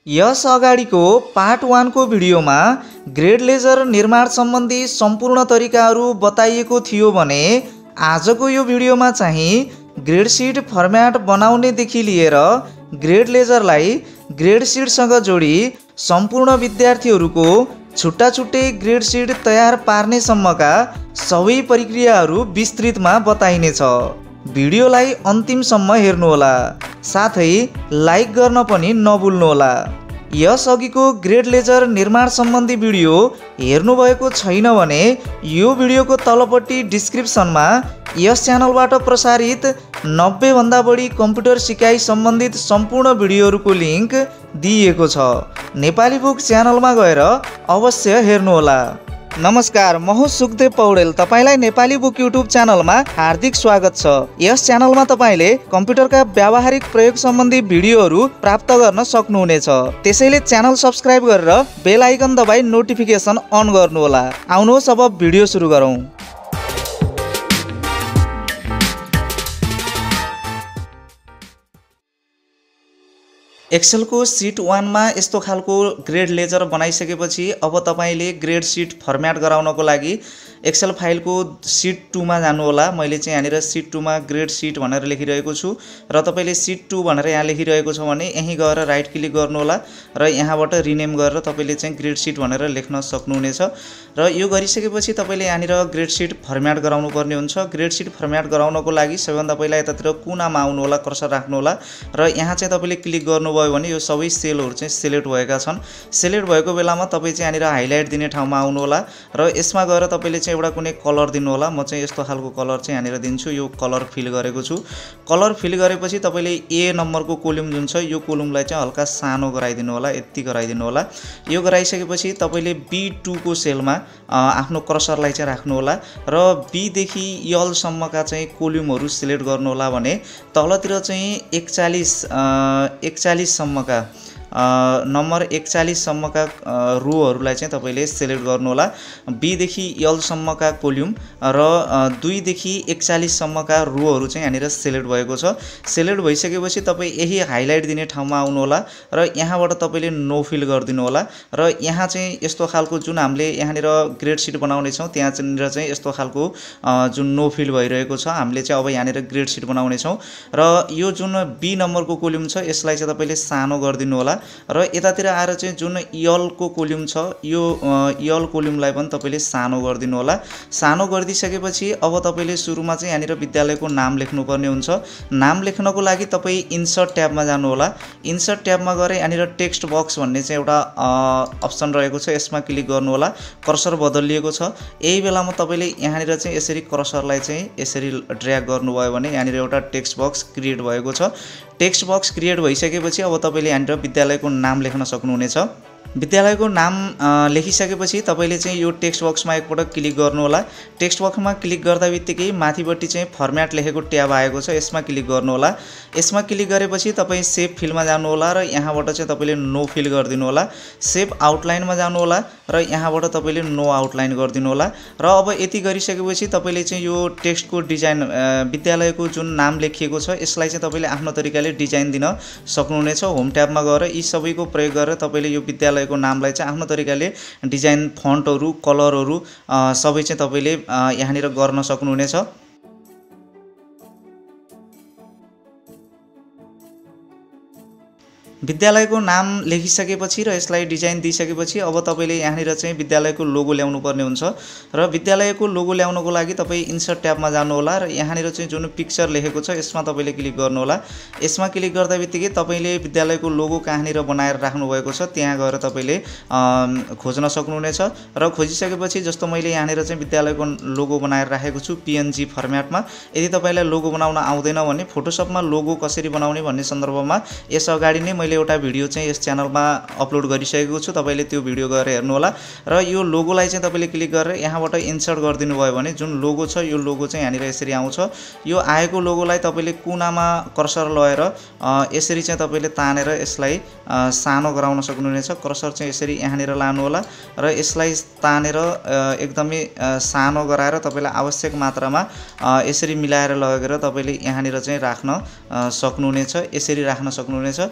यस अगाडिको पार्ट 1 को भिडियोमा ग्रेड लेजर निर्माण सम्बन्धी सम्पूर्ण तरिकाहरू बताइएको थियो भने आजको यो भिडियोमा चाहिँ ग्रेड सिट फर्म्याट बनाउनेदेखि लिएर ग्रेड लेजरलाई ग्रेड सिटसँग जोडी सम्पूर्ण विद्यार्थीहरूको छुट्टा छुट्टै ग्रेड सिट तयार पार्नेसम्मका सबै प्रक्रियाहरू विस्तृतमा बताइनेछ। भिडियोलाई अन्तिमसम्म हेर्नुहोला, साथै लाइक गर्न पनि नभुल्नुहोला। यसअघिको ग्रेड लेजर निर्माण सम्बन्धी भिडियो हेर्नुभएको छैन भने यो भिडियोको तलपट्टि डिस्क्रिप्सनमा यस च्यानलबाट प्रसारित 90 भन्दा बढी कम्प्युटर सिकाइ सम्बन्धित सम्पूर्ण भिडियोहरूको लिङ्क दिइएको छ। नेपाली बुक च्यानलमा गएर अवश्य हेर्नुहोला। नमस्कार, म हुँ सुखदेव पौडेल। तपाईलाई नेपाली बुक युट्युब च्यानलमा हार्दिक स्वागत छ। यस च्यानलमा तपाईले कम्प्युटरका व्यावहारिक प्रयोग सम्बन्धी भिडियोहरू प्राप्त गर्न सक्नुहुनेछ। त्यसैले च्यानल सब्स्क्राइब गरेर बेल आइकन दबाई नोटिफिकेसन अन गर्नुहोला। आउनुहोस् अब भिडियो सुरु गरौँ। एक्सेल को सिट 1 मा यस्तो खालको ग्रेड लेजर बनाइसकेपछि अब तपाईले ग्रेड सिट फर्म्याट गराउनको लागि एक्सेल फाइलको सिट 2 मा जानु होला। मैले चाहिँ यहाँनिर सिट 2 मा ग्रेड सिट भनेर लेखिरहेको छु र तपाईले सिट 2 भनेर यहाँ लेखिरहेको छ भने यही गएर राइट क्लिक गर्नु होला र यहाँबाट रिनेम गरेर तपाईले चाहिँ ग्रेड सिट भनेर लेख्न सक्नुहुनेछ। र यो गरिसकेपछि तपाईले यहाँनिर ग्रेड सिट फर्म्याट गराउनु पर्ने हुन्छ। ग्रेड सिट फर्म्याट गराउनको लागि सबैभन्दा पहिला यतातिर कुनामा आउनु होला, कर्सर राख्नु होला र यहाँ चाहिँ तपाईले क्लिक गर्नुभयो भने यो सबै सेलहरु चाहिँ सिलेक्ट भएका छन्। सिलेक्ट भएको बेलामा तपाई चाहिँ यहाँनिर हाइलाइट दिने ठाउँमा आउनु होला र यसमा गएर तपाईले चाहिँ एउटा कुनै कलर दिनु होला। म चाहिँ यस्तो खालको कलर चाहिँ यहाँनिर दिन्छु। यो कलर फिल गरेको छु। कलर फिल गरेपछि तपाईले ए नम्बरको कोलम जुन छ यो कोलमलाई चाहिँ हल्का सानो गराइदिनु होला, यति गराइदिनु होला। यो गराइसकेपछि तपाईले B2 को सेलमा आफ्नो कर्सरलाई चाहिँ राख्नु होला र B देखि L सम्मका चाहिँ कोलमहरु सिलेक्ट गर्नु होला भने तलतिर चाहिँ 41 सम्मका नम्बर 41 सम्मका रोहरुलाई चाहिँ तपाईले सिलेक्ट गर्नु होला। B देखि L सम्मका कोलम र 2 देखि 41 सम्मका रोहरु चाहिँ यहाँनिर सिलेक्ट भएको छ। सिलेक्ट भइसकेपछि तपाई यही हाइलाइट दिने ठाउँमा आउनु होला र यहाँबाट तपाईले नो फिल गरिदिनु होला र यहाँ चाहिँ यस्तो खालको जुन हामीले यहाँनिर ग्रेड सिट बनाउने छौं त्यहाँनिर चाहिँ यस्तो खालको जुन नो फिल भइरहेको छ। हामीले चाहिँ अब यहाँनिर ग्रेड सिट बनाउने छौं र यो जुन B नम्बरको कोलम छ यसलाई चाहिँ तपाईले सानो गरिदिनु होला र यतातिर आएर चाहिँ जुन L को कोलम छ यो L कोलमलाई पनि तपाईले सानो गरिदिनु होला। सानो गरिदिसकेपछि अब तपाईले सुरुमा चाहिँ यहाँनिर विद्यालयको नाम लेख्नु पर्ने हुन्छ। नाम लेख्नको लागि तपाई इन्सर्ट ट्याबमा जानु होला। इन्सर्ट ट्याबमा गएर यहाँनिर टेक्स्ट बक्स भन्ने चाहिँ एउटा अप्सन रहेको छ, यसमा क्लिक गर्नु होला। कर्सर बदलिएको छ। यही बेलामा तपाईले यहाँनिर चाहिँ यसरी कर्सरलाई चाहिँ यसरी ड्र्याग गर्नुभयो भने यहाँनिर एउटा टेक्स्ट बक्स क्रिएट भएको छ। टेक्स्ट बक्स क्रिएट भइसकेपछि अब तपाईले यहाँनिर विद्यालयको नाम लेख्न सक्नुहुनेछ। विद्यालयको नाम लेखिसकेपछि तपाईले चाहिँ यो टेक्स्ट बक्समा एकपटक क्लिक गर्नु होला। टेक्स्ट बक्समा क्लिक गर्दाबित्तिकै माथिपट्टि चाहिँ फर्म्याट लेखेको ट्याब आएको छ, यसमा क्लिक गर्नु होला। यसमा क्लिक गरेपछि तपाई सेभ फिलमा जानु होला र यहाँबाट चाहिँ तपाईले नो फिल गरिदिनु होला। सेभ आउटलाइनमा जानु होला र यहाँबाट तपाईले नो आउटलाइन गरिदिनु होला र अब यति गरिसकेपछि तपाईले चाहिँ यो टेक्स्टको डिजाइन विद्यालयको जुन नाम लेखिएको छ यसलाई चाहिँ तपाईले आफ्नो तरिकाले डिजाइन दिन सक्नुहुनेछ। होम ट्याबमा गएर यी सबैको प्रयोग गरेर तपाईले यो विद्यालयको नामलाई चाहिँ आफ्नो तरिकाले डिजाइन, फन्टहरु, कलरहरु सबै चाहिँ तपाईले यहाँनिर गर्न सक्नुहुनेछ। विद्यालयको नाम लेखिसकेपछि र यसलाई डिजाइन दिइसकेपछि अब तपाईले यहाँनिर चाहिँ विद्यालयको लोगो ल्याउनु पर्ने हुन्छ र विद्यालयको लोगो ल्याउनको लागि तपाई इन्सर्ट ट्याबमा जानु होला र यहाँनिर चाहिँ जुन पिक्चर लेखेको छ यसमा तपाईले क्लिक गर्नु होला। यसमा क्लिक गर्दाबित्तिकै तपाईले विद्यालयको लोगो कहाँनिर बनाएर राख्नु भएको छ त्यहाँ गएर तपाईले खोज्न सक्नुहुनेछ र खोजिसकेपछि जस्तो मैले यहाँनिर चाहिँ विद्यालयको लोगो बनाएर राखेको छु PNG फर्म्याटमा। यदि तपाईलाई लोगो बनाउन आउँदैन भने फोटोशपमा लोगो कसरी बनाउने भन्ने सन्दर्भमा यस अगाडि नै मैले एउटा भिडियो चाहिँ यस च्यानलमा अपलोड गरिसकेको छु, तपाईले त्यो भिडियो गएर हेर्नु होला र यो लोगोलाई चाहिँ तपाईले क्लिक गरेर यहाँबाट इन्सर्ट गरिदिनु भयो भने जुन लोगो छ यो लोगो चाहिँ यहाँनिर यसरी आउँछ। यो आएको लोगोलाई तपाईले कुनामा कर्सर लगाएर यसरी चाहिँ तपाईले तानेर यसलाई सानो गराउन सक्नुहुनेछ। कर्सर चाहिँ यसरी यहाँनिर लानु होला र यसलाई तानेर एकदमै सानो गराएर तपाईलाई आवश्यक मात्रामा यसरी मिलाएर लगेर तपाईले यहाँनिर चाहिँ राख्न सक्नुहुनेछ। यसरी राख्न सक्नुहुनेछ र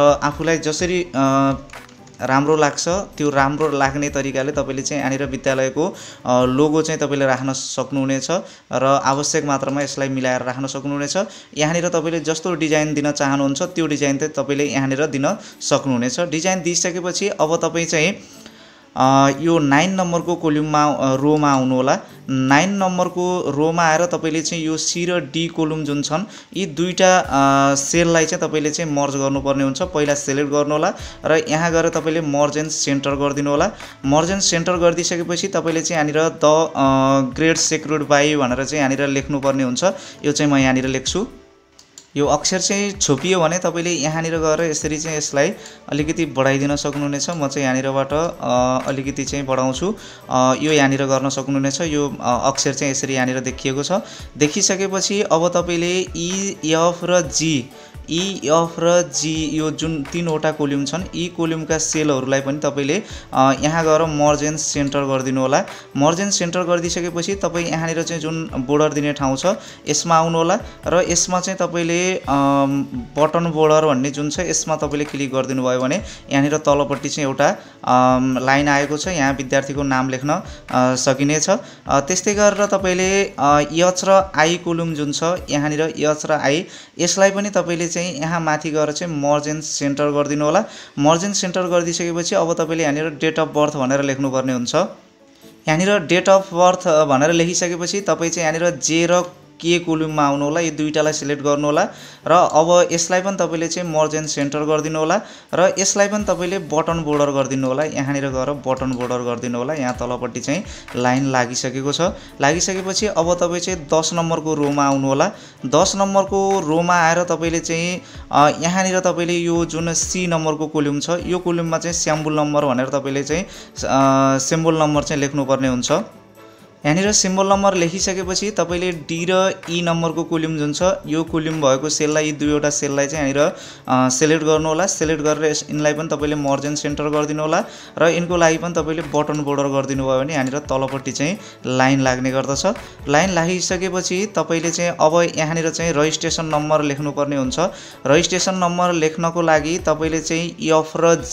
आफूलाई जसरी राम्रो लाग्छ त्यो राम्रो लाग्ने तरिकाले तपाईले चाहिँ यहाँनिर विद्यालयको लोगो चाहिँ तपाईले राख्न सक्नुहुनेछ र आवश्यक मात्रामा यसलाई मिलाएर राख्न सक्नुहुनेछ। यहाँनिर तपाईले जस्तो डिजाइन दिन चाहनुहुन्छ त्यो डिजाइन चाहिँ तपाईले यहाँनिर दिन सक्नुहुनेछ। डिजाइन दिइसकेपछि अब तपाई चाहिँ यो 9 नम्बरको कोलममा रोमा आउनु होला। 9 नम्बरको रोमा आएर तपाईले चाहिँ यो सी र डी कोलम जुन छन् यी दुईटा सेललाई चाहिँ तपाईले चाहिँ मर्ज गर्नुपर्ने हुन्छ। पहिला सिलेक्ट गर्नु होला र यहाँ गएर तपाईले मर्ज एन्ड सेन्टर गरिदिनु होला। मर्ज एन्ड सेन्टर गरिदिसकेपछि तपाईले चाहिँ यहाँनिर द ग्रेड सेक्युर्ड बाइ भनेर चाहिँ यहाँनिर लेख्नुपर्ने हुन्छ। यो चाहिँ म यहाँनिर लेख्छु। यो अक्षर चाहिँ छोपियो भने तपाईले यहाँनिर गएर यसरी चाहिँ यसलाई अलिकति बढाइदिन सक्नुहुनेछ। म चाहिँ यहाँनिरबाट अलिकति चाहिँ बढाउँछु। यो यहाँनिर गर्न सक्नुहुनेछ। यो अक्षर चाहिँ यसरी यहाँनिर देखिएको छ। देखिसकेपछि अब तपाईले ई एफ र जी यो जुन तीनवटा कोलम छन् यी कोलमका सेलहरूलाई पनि तपाईले यहाँ गएर मर्ज एन्ड सेन्टर गरिदिनु होला। मर्ज एन्ड सेन्टर गरिदिसकेपछि तपाई यहाँनिर चाहिँ जुन बोर्डर दिने ठाउँ छ यसमा आउनु होला र यसमा चाहिँ तपाईले बटन बोर्डर भन्ने जुन छ यसमा तपाईले क्लिक गरिदिनु भयो भने यहाँनिर तलपट्टि चाहिँ एउटा लाइन आएको छ। यहाँ विद्यार्थीको नाम लेख्न सकिनेछ। त्यस्तै गरेर तपाईले एच र आई कोलम जुन छ यहाँनिर एच र आई यसलाई पनि तपाईले चाहिँ यहाँ माथि गएर चाहिँ मर्ज एन्ड सेन्टर गरिदिनु होला। मर्ज एन्ड सेन्टर गरिदिसकेपछि अब तपाईले यहाँनिर डेट अफ बर्थ भनेर लेख्नुपर्ने हुन्छ। यहाँनिर डेट अफ बर्थ भनेर लेखिसकेपछि तपाई चाहिँ यहाँनिर जे र के कोलममा आउनु होला। यो दुईटालाई सिलेक्ट गर्नु होला र अब यसलाई पनि तपाईले चाहिँ मर्ज एन्ड सेन्टर गरिदिनु होला र यसलाई पनि तपाईले बटन बोर्डर गरिदिनु होला। यहाँनिर गएर बटन बोर्डर गरिदिनु होला। यहाँ तलपट्टि चाहिँ लाइन लागिसकेको छ। लागिसकेपछि अब तपाई चाहिँ 10 नम्बरको रोमा आउनु होला। 10 नम्बरको रोमा आएर तपाईले चाहिँ यहाँनिर तपाईले यो जुन सी नम्बरको कोलम छ यो कोलममा चाहिँ स्याम्बल नम्बर भनेर तपाईले चाहिँ सिम्बल नम्बर चाहिँ लेख्नुपर्ने हुन्छ। यहाँनिर सिम्बल नम्बर लेखिसकेपछि तपाईले डी र ई नम्बरको कोलम जुन छ यो कोलम भएको सेललाई यी दुईवटा सेललाई चाहिँ यहाँनिर सिलेक्ट गर्नु होला। सिलेक्ट गरेर यिनलाई पनि तपाईले मर्ज एन्ड सेन्टर गरिदिनु होला र यिनको लागि पनि तपाईले बटन बोर्डर गरिदिनु भयो भने यहाँनिर तलपट्टि चाहिँ लाइन लाग्ने गर्दछ। लाइन लागिसकेपछि तपाईले चाहिँ अब यहाँनिर चाहिँ रजिस्ट्रेसन नम्बर लेख्नुपर्ने हुन्छ। रजिस्ट्रेसन नम्बर लेख्नको लागि तपाईले चाहिँ एफ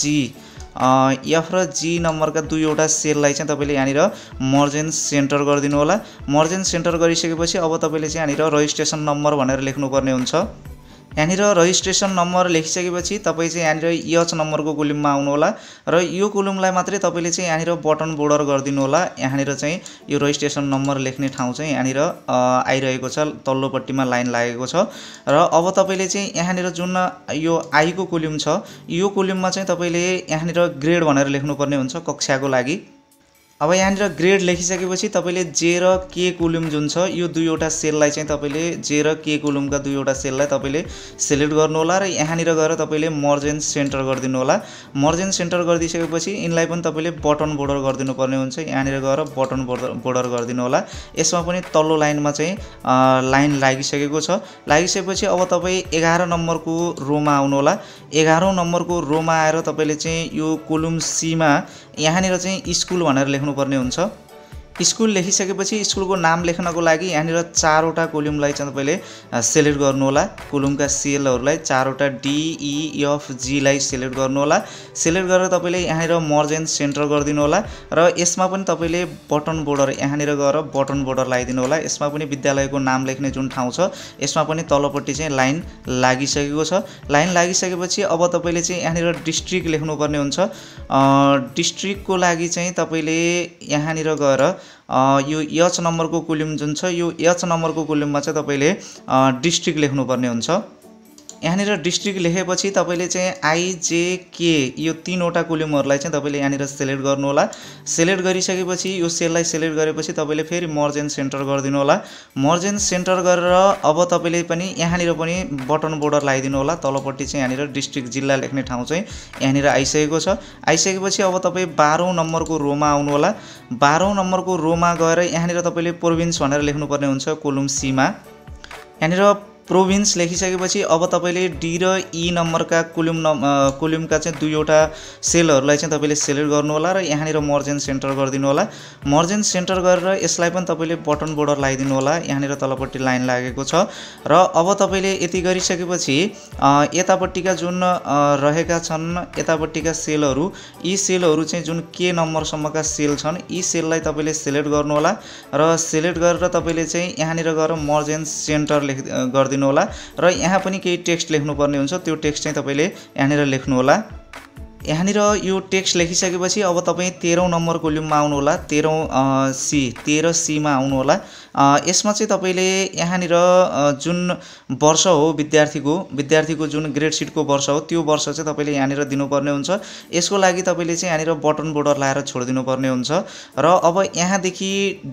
र जी नम्बरका दुईवटा सेललाई चाहिँ तपाईले यहाँनिर मर्ज एन्ड सेन्टर गरिदिनु होला। मर्ज एन्ड सेन्टर गरिसकेपछि अब तपाईले चाहिँ यहाँनिर रजिस्ट्रेसन नम्बर भनेर लेख्नुपर्ने हुन्छ। यहाँनिर रजिस्ट्रेसन नम्बर लेखिसकेपछि तपाई चाहिँ यहाँनिर एच नम्बरको कोलममा आउनु होला र यो कोलमलाई मात्रै तपाईले चाहिँ यहाँनिर बटन बोर्डर गरिदिनु होला। यहाँनिर चाहिँ यो रजिस्ट्रेसन नम्बर लेख्ने ठाउँ चाहिँ यहाँनिर आइरहेको छ। तल्लोपट्टिमा लाइन लागेको छ र अब तपाईले चाहिँ यहाँनिर जुन यो आई को कोलम छ यो कोलममा चाहिँ तपाईले यहाँनिर ग्रेड भनेर लेख्नुपर्ने हुन्छ कक्षाको लागि। अब यहाँनिर ग्रेड लेखिसकेपछि तपाईले जे र के कोलम जुन छ यो दुईवटा सेललाई चाहिँ तपाईले जे र के कोलमका दुईवटा सेललाई तपाईले सिलेक्ट गर्नु होला र यहाँनिर गएर तपाईले मर्ज एन्ड सेन्टर गरिदिनु होला। मर्ज एन्ड सेन्टर गरिदिसकेपछि यिनलाई पनि तपाईले बटन बोर्डर गरिदिनु पर्ने हुन्छ। यहाँनिर गएर बटन बोर्डर गरिदिनु होला। यसमा पनि तल्लो लाइनमा चाहिँ लाइन लागिसकेको छ। लागिसकेपछि अब तपाई 11 नम्बरको रोमा आउनु होला। 11औं नम्बरको रोमा आएर तपाईले चाहिँ यो कोलम सी मा यहाँनिर चाहिँ स्कुल भनेर लेख्नुपर्ने हुन्छ। स्कुल लेखिसकेपछि स्कुलको नाम लेख्नको लागि यहाँनिर चारवटा कोलमलाई चाहिँ तपाईले सिलेक्ट गर्नु होला। कोलमका सेलहरूलाई चारवटा डी ई एफ जी लाई सिलेक्ट गर्नु होला। सिलेक्ट गरेर तपाईले यहाँनिर मर्ज एन्ड सेन्टर गरिदिनु होला र यसमा पनि तपाईले बटन बोर्डर यहाँनिर गएर बटन बोर्डर लगाइदिनु होला। यसमा पनि विद्यालयको नाम लेख्ने जुन ठाउँ छ यसमा पनि तलपट्टि चाहिँ लाइन लागिसकेको छ। लाइन लागिसकेपछि अब तपाईले चाहिँ यहाँनिर डिस्ट्रिक्ट लेख्नुपर्ने हुन्छ। डिस्ट्रिक्टको लागि चाहिँ तपाईले यहाँनिर गएर यो एच नम्बरको कोलम जुन छ यो एच नम्बरको कोलममा चाहिँ तपाईले डिस्ट्रिक्ट लेख्नुपर्ने हुन्छ। यहाँनिर डिस्ट्रिक्ट लेखेपछि तपाईले चाहिँ आई जे के यो तीनवटा कोलमहरूलाई चाहिँ तपाईले यहाँनिर सिलेक्ट गर्नु होला। सिलेक्ट गरिसकेपछि यो सेललाई सिलेक्ट गरेपछि तपाईले फेरि मर्ज एन्ड सेन्टर गरिदिनु होला। मर्ज एन्ड सेन्टर गरेर अब तपाईले पनि यहाँनिर पनि बटन बोर्डर लगाइदिनु होला। तलपट्टि चाहिँ यहाँनिर डिस्ट्रिक्ट जिल्ला लेख्ने ठाउँ चाहिँ यहाँनिर आइसकेको छ। आइसकेपछि अब तपाई 12औं नम्बरको रोमा आउनु होला। 12औं नम्बरको रोमा गएर यहाँनिर तपाईले प्रोभिन्स भनेर लेख्नुपर्ने हुन्छ कोलम सी मा। यहाँनिर प्रोभिन्स लेखिसकेपछि अब तपाईले डी र ई नम्बरका कोलुमका चाहिँ दुईवटा सेलहरूलाई चाहिँ तपाईले सिलेक्ट गर्नु होला र यहाँनिर मर्ज एन्ड सेन्टर गरिदिनु होला। मर्ज एन्ड सेन्टर गरेर यसलाई पनि तपाईले बटन बोर्डर लगाइदिनु होला। यहाँनिर तलपट्टि लाइन लागेको छ र अब तपाईले यति गरिसकेपछि यतापट्टिका जुन रहेका छन् यतापट्टिका सेलहरू, यी सेलहरू चाहिँ जुन के नम्बरसम्मका सेल छन् यी सेललाई तपाईले सिलेक्ट गर्नु होला र सिलेक्ट गरेर तपाईले चाहिँ यहाँनिर गएर मर्ज एन्ड सेन्टर गरिदिनु होला र यहाँ पनि केही टेक्स्ट लेख्नुपर्ने हुन्छ। त्यो टेक्स्ट चाहिँ तपाईले यहाँनिर लेख्नु होला। यहाँनिर यो टेक्स्ट लेखिसकेपछि अब तपाईँ 13औं नम्बर कोलुममा आउनु होला। 13C मा आउनु होला। यसमा चाहिँ तपाईले यहाँनिर जुन वर्ष हो विद्यार्थीको जुन ग्रेड सिटको वर्ष हो त्यो वर्ष चाहिँ तपाईले यहाँनिर दिनुपर्ने हुन्छ। यसको लागि तपाईले चाहिँ यहाँनिर बटन बोर्डर लाएर छोडिदिनु पर्ने हुन्छ र अब यहाँदेखि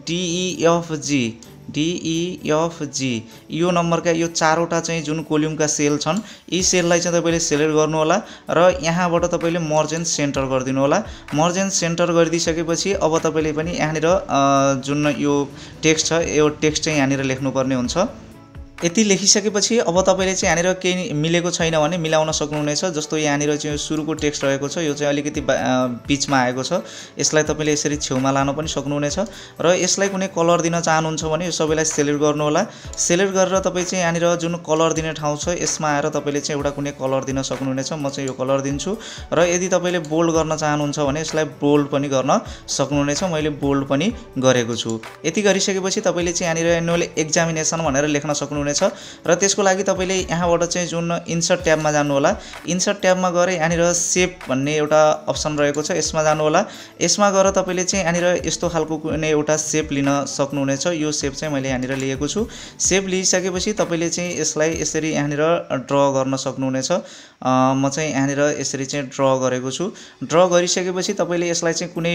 DEFG यो नम्बरका यो चारवटा चाहिँ जुन कोलुमका सेल छन् यी सेललाई चाहिँ तपाईले सिलेक्ट गर्नु होला र यहाँबाट तपाईले मर्ज एन्ड सेन्टर गरिदिनु होला। मर्ज एन्ड सेन्टर गरिदिसकेपछि अब तपाईले पनि यहाँनिर जुन यो टेक्स्ट छ यो टेक्स्ट चाहिँ यहाँनिर लेख्नुपर्ने हुन्छ। यति लेखिसकेपछि अब तपाईले चाहिँ यहाँनिर केही मिलेको छैन भने मिलाउन सक्नुहुनेछ। जस्तो यहाँनिर चाहिँ सुरुको टेक्स्ट रहेको छ यो चाहिँ अलिकति बीचमा आएको छ। यसलाई तपाईले यसरी छेउमा लान पनि सक्नुहुनेछ र यसलाई कुनै कलर दिन चाहनुहुन्छ भने यो सबैलाई सिलेक्ट गर्नु होला। सिलेक्ट गरेर तपाईँ चाहिँ यहाँनिर जुन कलर दिने ठाउँ छ यसमा आएर तपाईले चाहिँ एउटा कुनै कलर दिन सक्नुहुनेछ। म चाहिँ यो कलर दिन्छु र यदि तपाईले बोल्ड गर्न चाहनुहुन्छ भने यसलाई बोल्ड पनि गर्न सक्नुहुनेछ। मैले बोल्ड पनि गरेको छु। यति गरिसकेपछि तपाईले चाहिँ यहाँनिर एनुअल एक्जामिनेसन भनेर लेख्न सक्नुहुनेछ र त्यसको लागि तपाईले यहाँबाट चाहिँ जुन इन्सर्ट ट्याबमा जानु होला। इन्सर्ट ट्याबमा गएर यहाँनिर सेप भन्ने एउटा अप्सन रहेको छ यसमा जानु होला। यसमा गएर तपाईले चाहिँ यहाँनिर यस्तो खालको कुनै एउटा सेप लिन सक्नुहुनेछ। यो सेप चाहिँ मैले यहाँनिर लिएको छु। सेप लिइसकेपछि तपाईले चाहिँ यसलाई यसरी यहाँनिर ड्र गर्न सक्नुहुनेछ। म चाहिँ यहाँनिर यसरी चाहिँ ड्र गरेको छु। ड्र गरिसकेपछि तपाईले यसलाई चाहिँ कुनै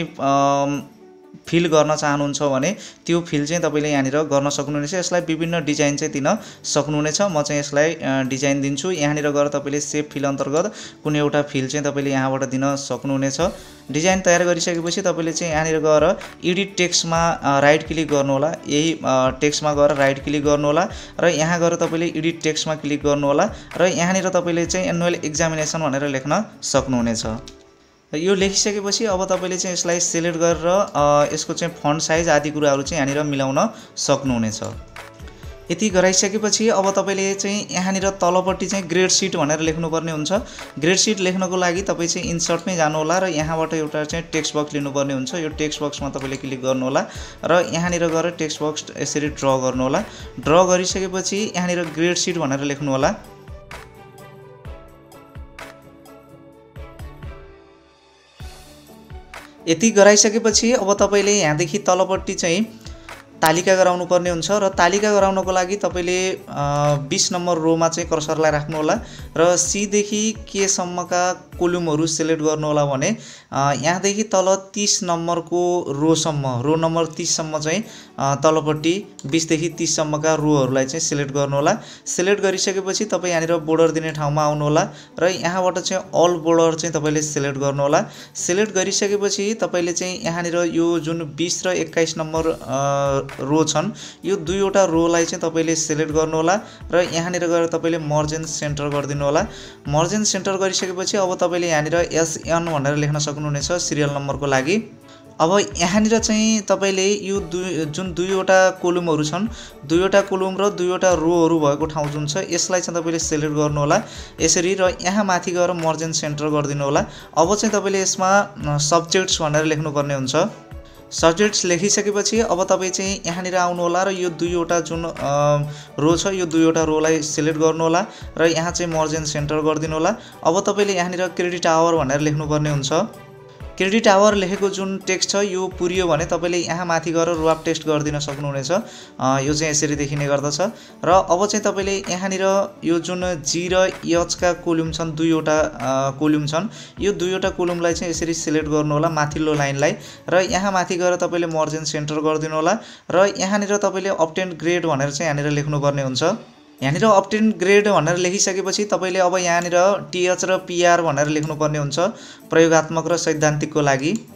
फिल गर्न चाहनुहुन्छ भने त्यो फिल चाहिँ तपाईले यहाँनिर गर्न सक्नुहुनेछ। यसलाई विभिन्न डिजाइन चाहिँ दिन सक्नुहुनेछ। म चाहिँ यसलाई डिजाइन दिन्छु। यहाँनिर गएर तपाईले सेप फिल अन्तर्गत कुनै एउटा फिल चाहिँ तपाईले यहाँबाट दिन सक्नुहुनेछ। डिजाइन तयार गरिसकेपछि तपाईले चाहिँ यहाँनिर गएर एडिट टेक्स्टमा राइट क्लिक गर्नु होला। यही टेक्स्टमा गएर राइट क्लिक गर्नु होला र यहाँ गएर तपाईले एडिट टेक्स्टमा क्लिक गर्नु होला र यहाँनिर तपाईले चाहिँ एनुअल एक्जामिनेसन भनेर लेख्न सक्नुहुनेछ। यो लेखिसकेपछि अब तपाईले चाहिँ यसलाई सिलेक्ट गरेर यसको चाहिँ फन्ट साइज आदि कुराहरू चाहिँ यहाँनिर मिलाउन सक्नुहुनेछ। यति गराइसकेपछि अब तपाईले चाहिँ यहाँनिर तलपट्टि चाहिँ ग्रेड सिट भनेर लेख्नुपर्ने हुन्छ। ग्रेड सिट लेख्नको लागि तपाईँ चाहिँ इन्सर्टमै जानु होला र यहाँबाट एउटा चाहिँ टेक्स्ट बक्स लिनुपर्ने हुन्छ। यो टेक्स्ट बक्समा तपाईले क्लिक गर्नु होला र यहाँनिर गएर टेक्स्ट बक्स यसरी ड्र गर्नु होला। ड्र गरिसकेपछि यहाँनिर ग्रेड सिट भनेर लेख्नु होला। यति गराइसकेपछि अब तपाईले यहाँदेखि तलपट्टि चाहिँ तालिका गराउनु पर्ने हुन्छ र तालिका गराउनको लागि तपाईले 20 नम्बर रोमा चाहिँ कर्सरलाई राख्नु होला र सी देखि के सम्मका कोलुमहरू सिलेक्ट गर्नु होला भने यहाँदेखि तल 30 नम्बरको रो नम्बर 30 सम्म चाहिँ तलपट्टि 20 देखि 30 सम्मका रोहरूलाई चाहिँ सिलेक्ट गर्नु होला। सिलेक्ट गरिसकेपछि तपाईँ यहाँनिर बोर्डर दिने ठाउँमा आउनु होला र यहाँबाट चाहिँ अल बोर्डर चाहिँ तपाईले सिलेक्ट गर्नु होला। सिलेक्ट गरिसकेपछि तपाईले चाहिँ यहाँनिर यो जुन 20 र 21 नम्बर रो छन् यो दुईवटा रोलाई चाहिँ तपाईले सिलेक्ट गर्नु होला र यहाँनिर गएर तपाईले मर्ज एन्ड सेन्टर गरिदिनु होला। मर्ज एन्ड सेन्टर गरिसकेपछि अब तपाईले यहाँनिर SN भनेर लेख्न सक्नुहुनेछ सिरियल नम्बरको लागि। अब यहाँनिर चाहिँ तपाईले यो जुन दुईवटा कोलुमहरू छन् दुईवटा कोलुम र दुईवटा रोहरू भएको ठाउँ जुन छ यसलाई चाहिँ तपाईले सिलेक्ट गर्नु होला यसरी र यहाँ माथि गएर मर्ज एन्ड सेन्टर गरिदिनु होला। अब चाहिँ तपाईले यसमा सब्जेक्ट्स भनेर लेख्नुपर्ने हुन्छ। सब्जेक्ट्स लेखिसकेपछि अब तपाईँ चाहिँ यहाँनिर आउनु होला र यो दुईवटा जुन रो छ यो दुईवटा रोलाई सिलेक्ट गर्नु होला र यहाँ चाहिँ मर्ज एन्ड सेन्टर गरिदिनु होला। अब तपाईँले यहाँनिर क्रेडिट आवर भनेर लेख्नुपर्ने हुन्छ। क्रेडिट आवर लेखेको जुन टेक्स्ट छ यो पुरियो भने तपाईले यहाँ माथि गएर रुआप टेस्ट गरिदिन सक्नुहुनेछ। यो चाहिँ यसरी देखिने गर्दछ र अब चाहिँ तपाईले यहाँनिर यो जुन जी र एच का कोलुम छन् दुईवटा कोलुम छन् यो दुईवटा कोलुमलाई चाहिँ यसरी सिलेक्ट गर्नु होला माथिल्लो लाइनलाई र यहाँ माथि गएर तपाईले मर्ज एन्ड सेन्टर गरिदिनु होला र यहाँनिर तपाईले अब्टेन ग्रेड भनेर चाहिँ यहाँनिर लेख्नुपर्ने हुन्छ। यहाँनिर अब्टेन ग्रेड भनेर लेखिसकेपछि तपाईले अब यहाँनिर TH र PR भनेर लेख्नुपर्ने हुन्छ प्रयोगात्मक र सैद्धान्तिकको लागि।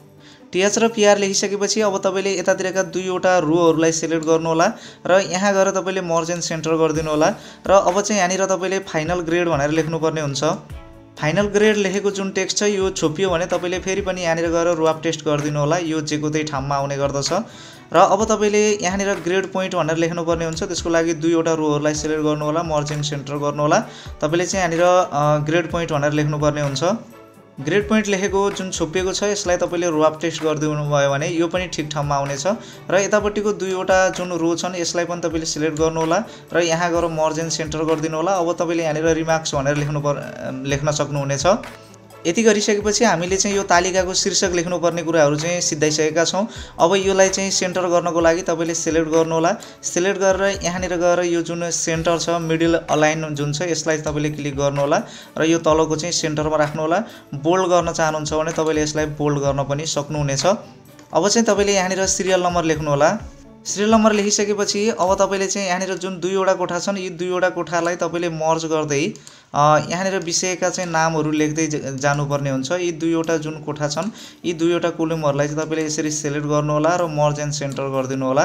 TH र PR लेखिसकेपछि अब तपाईले यतातिरका दुईवटा रोहरूलाई सिलेक्ट गर्नु होला र यहाँ गएर तपाईले मर्ज एन्ड सेन्टर गरिदिनु होला र अब चाहिँ यहाँनिर तपाईले फाइनल ग्रेड भनेर लेख्नुपर्ने हुन्छ। फाइनल ग्रेड लेखेको जुन टेक्स्ट छ यो छोपियो भने तपाईले फेरि पनि यहाँनिर गएर रो अफ टेक्स्ट गरिदिनु होला, यो जेको त्यही ठाउँमा आउने गर्दछ। र अब तपाईले यहाँनिर ग्रेड पोइन्ट भनेर लेख्नुपर्ने हुन्छ। त्यसको लागि दुईवटा रोहरूलाई सिलेक्ट गर्नु होला, मर्ज एन्ड सेन्टर गर्नु होला। तपाईले चाहिँ यहाँनिर ग्रेड पोइन्ट भनेर लेख्नुपर्ने हुन्छ। ग्रेड पोइन्ट लेखेको जुन छोपिएको छ यसलाई तपाईले रो अफ टेक्स्ट गरिदिनु भयो भने यो पनि ठिक ठाउँमा आउनेछ। र यतापट्टिको दुईवटा जुन रो छन् यसलाई पनि तपाईले सिलेक्ट गर्नु होला र यहाँ गएर मर्ज एन्ड सेन्टर गरिदिनु होला। अब तपाईले यहाँनिर रिमार्क्स भनेर लेख्न सक्नुहुनेछ। यति गरिसकेपछि हामीले चाहिँ यो तालिकाको शीर्षक लेख्नुपर्ने कुराहरू चाहिँ सिद्धाइसकेका छौँ। अब यसलाई चाहिँ सेन्टर गर्नको लागि तपाईले सिलेक्ट गर्नु होला। सिलेक्ट गरेर यहाँनिर गएर यो जुन सेन्टर छ मिडल अलाइन जुन छ यसलाई तपाईले क्लिक गर्नु होला र यो तलको चाहिँ सेन्टरमा राख्नु होला। बोल्ड गर्न चाहनुहुन्छ भने तपाईले यसलाई बोल्ड गर्न पनि सक्नुहुनेछ। अब चाहिँ तपाईले यहाँनिर सिरियल नम्बर लेख्नु होला। सिरियल नम्बर लेखिसकेपछि अब तपाईले चाहिँ यहाँनिर जुन दुईवटा कोठा छन् यी दुईवटा कोठालाई तपाईले मर्ज गर्दै यहाँनिर विषयका चाहिँ नामहरू लेख्दै जानुपर्ने हुन्छ। यी दुईवटा जुन कोठा छन् यी दुईवटा कोलमहरूलाई चाहिँ तपाईले यसरी सिलेक्ट गर्नु होला र मर्ज एन्ड सेन्टर गरिदिनु होला।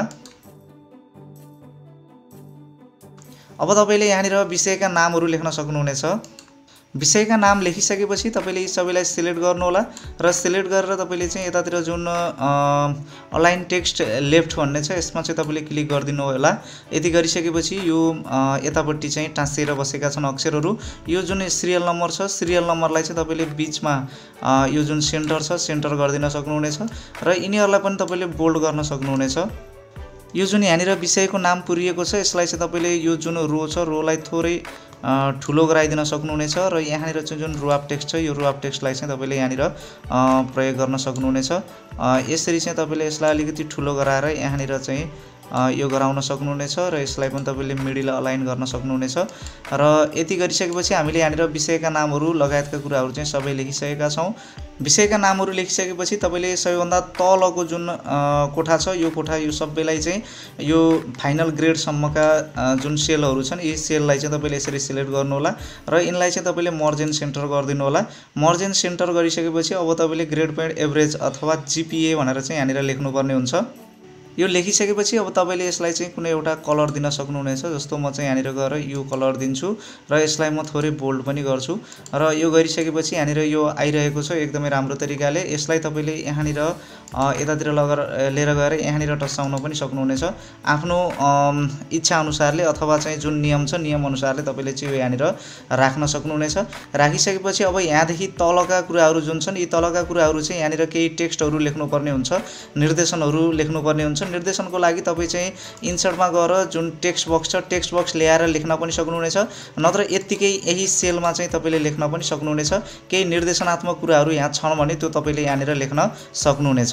अब तपाईले यहाँनिर विषयका नामहरू लेख्न सक्नुहुनेछ। विषयका नाम लेखिसकेपछि तपाईले यी सबैलाई सिलेक्ट गर्नु होला र सिलेक्ट गरेर तपाईले चाहिँ यतातिर जुन अलाइन टेक्स्ट लेफ्ट भन्ने छ यसमा चाहिँ तपाईले क्लिक गरिदिनु होला। यति गरिसकेपछि यो यतापट्टि चाहिँ टाँसिएर बसेका छन् अक्षरहरू। यो जुन सिरियल नम्बर छ सिरियल नम्बरलाई चाहिँ तपाईले बीचमा यो जुन सेन्टर छ सेन्टर गरिदिन सक्नुहुनेछ र यिनीहरूलाई पनि तपाईले बोल्ड गर्न सक्नुहुनेछ। यो जुन यहाँनिर विषयको नाम पुरिएको छ यसलाई चाहिँ तपाईले यो जुन रो छ रोलाई थोरै ठुलो गराइदिन सक्नुहुनेछ र यहाँनिर चाहिँ जुन रो अफ टेक्स्ट छ यो रो अफ टेक्स्टलाई चाहिँ तपाईले यहाँनिर प्रयोग गर्न सक्नुहुनेछ। यसरी चाहिँ तपाईले यसलाई अलिकति ठुलो गराएर यहाँनिर चाहिँ यो गराउन सक्नुहुनेछ र यसलाई पनि तपाईले मिडल अलाइन गर्न सक्नुहुनेछ। र यति गरिसकेपछि हामीले यहाँनिर विषयका नामहरू लगायतका कुराहरू चाहिँ सबै लेखिसकेका छौँ। विषयका नामहरू लेखिसकेपछि तपाईले सबैभन्दा तलको जुन कोठा छ यो कोठा यो सबैलाई चाहिँ यो फाइनल ग्रेडसम्मका जुन सेलहरू छन् यी सेललाई चाहिँ तपाईले यसरी सिलेक्ट गर्नु होला र यिनलाई चाहिँ तपाईले मर्ज एन्ड सेन्टर गरिदिनु होला। मर्ज एन्ड सेन्टर गरिसकेपछि अब तपाईले ग्रेड पोइन्ट एभरेज अथवा GPA भनेर चाहिँ यहाँनिर लेख्नुपर्ने हुन्छ। यो लेखिसकेपछि अब तपाईले यसलाई चाहिँ कुनै एउटा कलर दिन सक्नुहुनेछ। जस्तो म चाहिँ यहाँनिर गएर यो कलर दिन्छु र यसलाई म थोरै बोल्ड पनि गर्छु र यो गरिसकेपछि यहाँनिर यो आइरहेको छ एकदमै राम्रो तरिकाले। यसलाई तपाईले यहाँनिर यतातिर लिएर गएर यहाँनिर टसाउन पनि सक्नुहुनेछ आफ्नो इच्छा अनुसारले अथवा चाहिँ जुन नियम छ नियम अनुसारले तपाईले चाहिँ यो यहाँनिर राख्न सक्नुहुनेछ। राखिसकेपछि अब यहाँदेखि तलका कुराहरू जुन छन् यी तलका कुराहरू चाहिँ यहाँनिर केही टेक्स्टहरू लेख्नुपर्ने हुन्छ, निर्देशनहरू लेख्नुपर्ने हुन्छ। निर्देशनको लागि तपाईँ चाहिँ इन्सर्टमा गएर जुन टेक्स्ट बक्स छ टेक्स्ट बक्स ल्याएर लेख्न पनि सक्नुहुनेछ, नत्र यत्तिकै यही सेलमा चाहिँ तपाईले लेख्न पनि सक्नुहुनेछ। केही निर्देशनात्मक कुराहरू यहाँ छन् भने त्यो तपाईले यहाँनिर लेख्न सक्नुहुनेछ।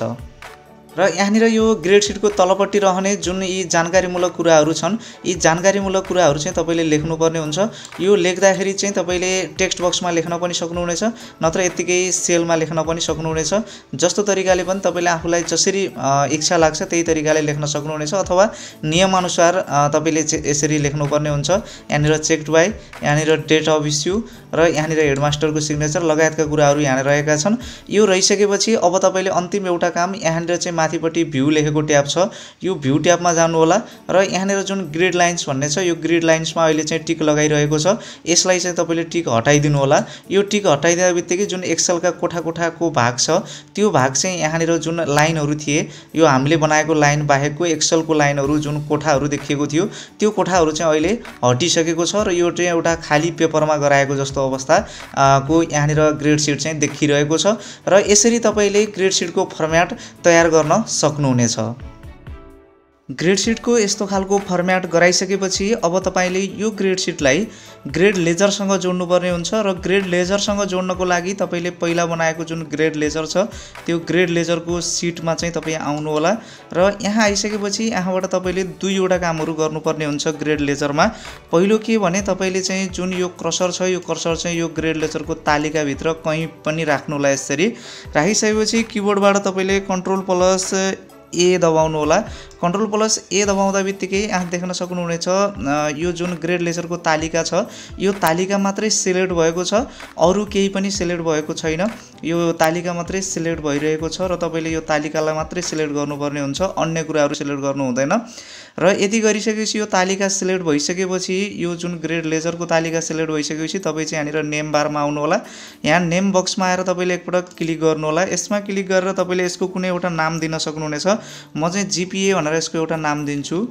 र यहाँनिर यो ग्रेड सिटको तलपट्टि रहने जुन यी जानकारीमूलक कुराहरू छन् यी जानकारीमूलक कुराहरू चाहिँ तपाईले लेख्नुपर्ने हुन्छ। यो लेख्दाखेरि चाहिँ तपाईले टेक्स्ट बक्समा लेख्न पनि सक्नुहुनेछ, नत्र यत्तिकै सेलमा लेख्न पनि सक्नुहुनेछ। जस्तो तरिकाले पनि तपाईले आफूलाई जसरी इच्छा लाग्छ त्यही तरिकाले लेख्न सक्नुहुनेछ अथवा नियमअनुसार तपाईले यसरी लेख्नुपर्ने हुन्छ। यहाँनिर चेक्ड बाई, यहाँनिर डेट अफ इस्यु र यहाँनिर हेडमास्टरको सिग्नेचर लगायतका कुराहरू यहाँ रहेका छन्। यो रहिसकेपछि अब तपाईले अन्तिम एउटा काम यहाँनिर चाहिँ माथिपट्टि भ्यू लेखेको ट्याब छ यो भ्यू ट्याबमा जानु होला र यहाँनिर जुन ग्रिड लाइन्स भन्ने छ यो ग्रिड लाइन्समा अहिले चाहिँ टिक लगाइरहेको छ यसलाई चाहिँ तपाईले टिक हटाइदिनु होला। यो टिक हटाइदिए बित्तिकै जुन एक्सेलका कोठाको भाग छ त्यो भाग चाहिँ यहाँनिर जुन लाइनहरू थिए यो हामीले बनाएको लाइन बाहेकको एक्सेलको लाइनहरू जुन कोठाहरू देखिएको थियो त्यो कोठाहरू चाहिँ अहिले हटिसकेको छ र यो चाहिँ एउटा खाली पेपरमा गराएको जस्तो अवस्था को यहाँनिर ग्रेड सिट चाहिँ देखिरहेको छ र यसरी तपाईले ग्रेड सिटको फर्म्याट तयार गर्न सक्नुहुनेछ। ग्रेड सिटको यस्तो खालको फर्म्याट गराइसकेपछि अब तपाईले यो ग्रेड सिटलाई ग्रेड लेजरसँग जोड्नुपर्ने हुन्छ र ग्रेड लेजरसँग जोड्नको लागि तपाईले पहिला बनाएको जुन ग्रेड लेजर छ त्यो ग्रेड लेजरको सिटमा चाहिँ तपाई आउनु होला र यहाँ आइसकेपछि यहाँबाट तपाईले दुईवटा कामहरू गर्नुपर्ने हुन्छ ग्रेड लेजरमा। पहिलो के भने तपाईले चाहिँ जुन यो क्रसर छ यो कर्सर चाहिँ यो ग्रेड लेजरको तालिका भित्र कहीँ पनि राख्नु होला। यसरी राखिसकेपछि किबोर्डबाट तपाईले कन्ट्रोल प्लस ए दबाउनु होला। कन्ट्रोल+A दबाउँदा बित्तिकै यहाँ देख्न सक्नुहुनेछ यो जुन ग्रेड लेजरको तालिका छ यो तालिका मात्रै सिलेक्ट भएको छ, अरू केही पनि सिलेक्ट भएको छैन। यो तालिका मात्रै सिलेक्ट भइरहेको छ र तपाईले यो तालिकालाई मात्रै सिलेक्ट गर्नुपर्ने हुन्छ, अन्य कुराहरू सिलेक्ट गर्नु हुँदैन। र यति गरिसकेपछि यो तालिका सिलेक्ट भइसकेपछि यो जुन ग्रेड लेजरको तालिका सिलेक्ट भइसकेपछि तपाईँ चाहिँ यहाँनिर नेम बारमा आउनु होला। यहाँ नेम बक्समा आएर तपाईँले एकपटक क्लिक गर्नु होला। यसमा क्लिक गरेर तपाईँले यसको कुनै एउटा नाम दिन सक्नुहुनेछ। म चाहिँ GPA भनेर यसको एउटा नाम दिन्छु।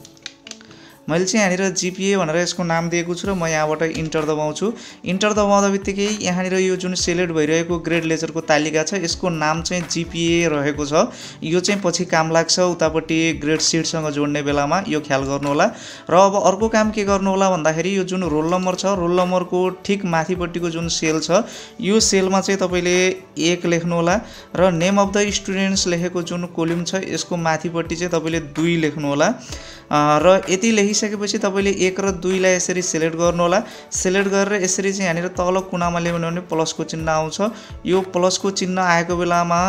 मैले चाहिँ यहाँनिर GPA भनेर यसको नाम दिएको छु र म यहाँबाट इन्टर दबाउँछु। इन्टर दबाउँदा बित्तिकै यहाँनिर यो जुन सिलेक्ट भइरहेको ग्रेड लेजरको तालिका छ यसको नाम चाहिँ GPA रहेको छ। यो चाहिँ पछि काम लाग्छ उतापट्टि ग्रेड सिटसँग जोड्ने बेलामा, यो ख्याल गर्नु होला। र अब अर्को काम के गर्नु होला भन्दाखेरि यो जुन रोल नम्बर छ, रोल नम्बरको ठिक माथिपट्टिको जुन सेल छ यो सेलमा चाहिँ तपाईले 1 लेख्नु होला र नेम अफ द स्टुडेन्ट्स लेखेको जुन कोलम छ यसको माथिपट्टि चाहिँ तपाईले 2 लेख्नु होला। र यति लेखिसकेपछि तपाईले 1 र 2 लाई यसरी सिलेक्ट गर्नु होला। सिलेक्ट गरेर यसरी चाहिँ यहाँनिर तल कुनामा ल्याउनु भने प्लसको चिन्ह आउँछ। यो प्लसको चिन्ह आएको बेलामा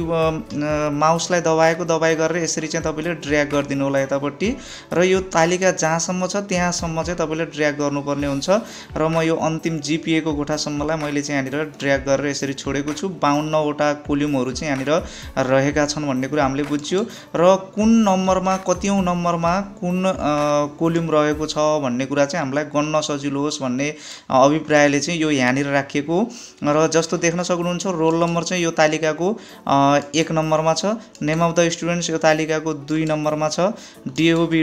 माउसलाई दबाई गरेर यसरी चाहिँ तपाईले ड्र्याग गरिदिनु होला यतापट्टि र यो तालिका जहाँसम्म छ त्यहाँसम्म चाहिँ तपाईले ड्र्याग गर्नुपर्ने हुन्छ। र म यो अन्तिम GPA को कोठासम्मलाई मैले चाहिँ यहाँनिर ड्र्याग गरेर यसरी छोडेको छु। 52 वटा कोलमहरू चाहिँ यहाँनिर रहेका छन् भन्ने कुरा हामीले बुझ्यौ र कुन नम्बरमा कतिौं नम्बरमा कुन कोलम रहेको छ भन्ने कुरा चाहिँ हामीलाई गन्न सजिलो होस् भन्ने अभिप्रायले चाहिँ यो यहाँनिर राखिएको र जस्तो देख्न सक्नुहुन्छ रोल नम्बर चाहिँ यो तालिकाको 1 नम्बरमा छ, नेम अफ द स्टुडेन्ट्स यो तालिकाको 2 नम्बरमा छ, DOB